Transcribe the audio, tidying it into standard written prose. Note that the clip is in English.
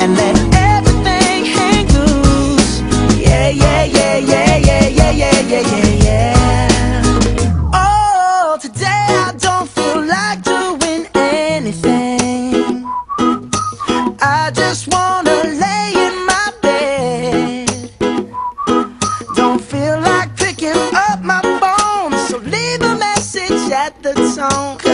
and let everything hang loose. Yeah, yeah, yeah, yeah, yeah, yeah, yeah, yeah, yeah, yeah. Oh, today I don't feel like doing anything. I just wanna lay in my bed. Don't feel like picking up my phone, so leave a message at the tone.